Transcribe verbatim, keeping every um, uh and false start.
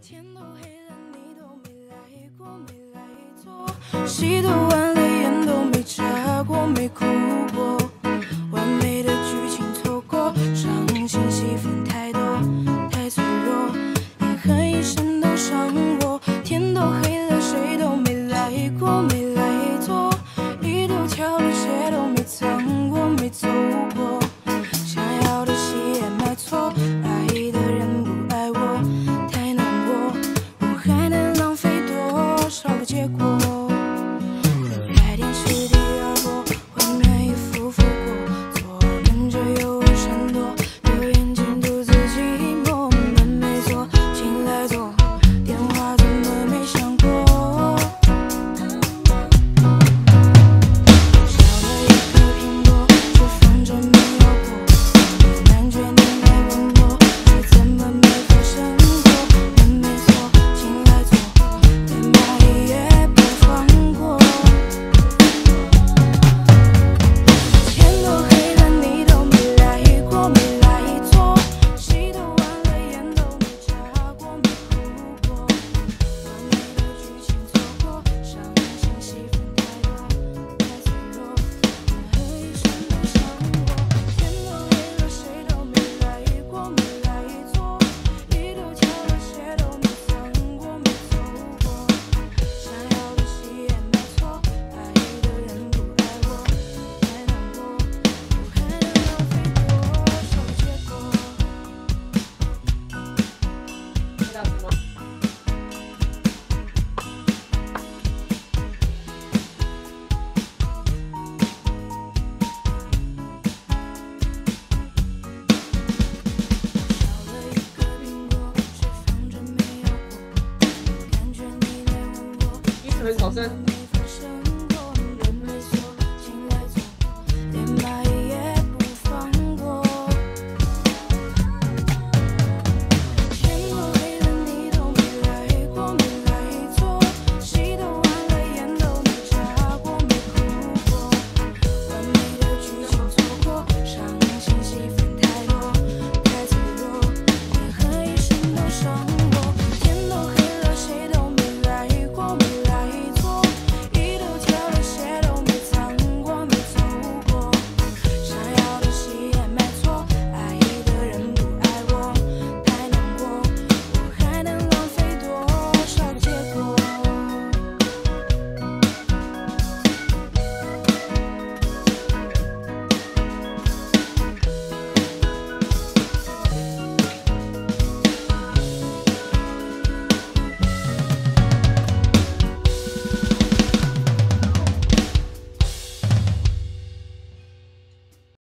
天都黑了，你都没来过，没来坐。戏都完了，眼都没眨过，没哭过。完美的剧情错过，伤心戏份太多，太脆弱，连喊一声都伤我。天都黑了，谁都没来过，没来坐。一都跳了，鞋都没脏过，没走过。想要的戏也买错，爱的人不爱我，太难过。我还能浪费多少个结果？来电是第二波，画面也复复过，左跟着右闪躲，留眼睛独自寂寞。门没锁，进来坐，电话怎么没响过？少了一颗苹果，却放着没有果。感觉你来问我，却怎么没发生过？门没锁，进来坐，连蚂蚁也不放过。天都黑了，你都没来过，没来坐。戏都完了，眼都没眨过，没哭过。完美的剧情错过，伤心戏份太多，太脆弱，连喝一声都伤我。天都黑了，谁都没来过，没来坐。一都跳了，鞋都没脏过，没走过。想要的戏也买错，爱的人不爱我，太难过。我还能浪费多少个结果？ 知道什么？ 少了一个苹果，却放着没有果。感觉你来问我。 一锤重生。